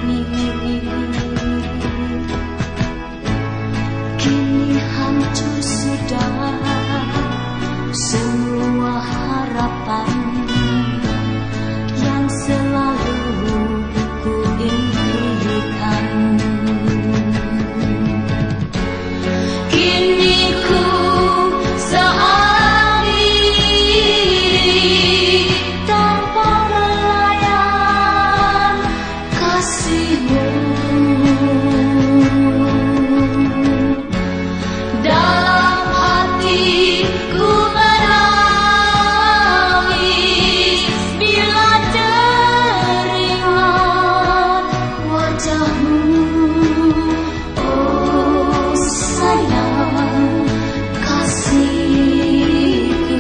Kini hancur sudah semua harapan yang selalu ku impikan. Kini ku seorang diri tanpa belayan kasihmu. Dalam hatiku menangis bila teringat wajahmu. Oh sayang kasihku,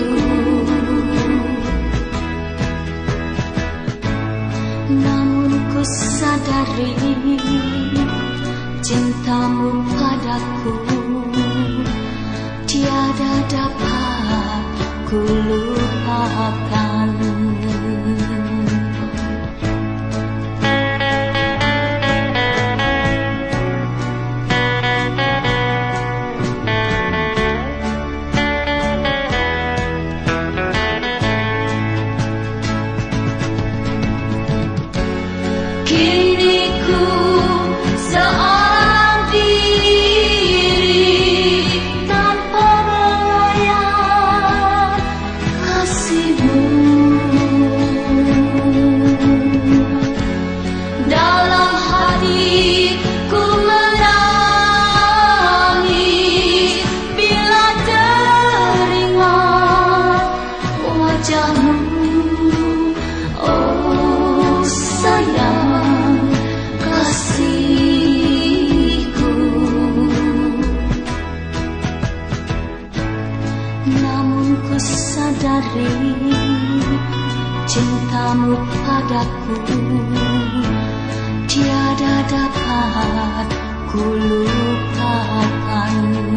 namun ku sadari cintamu padaku tiada dapat ku lupakan. Kini ku seorang diri tanpa belayan kasihmu. Dalam hatiku menangis bila teringat wajahmu. Oh sayang kasihku, namun ku sadari cintamu padaku tiada dapat ku lupakan.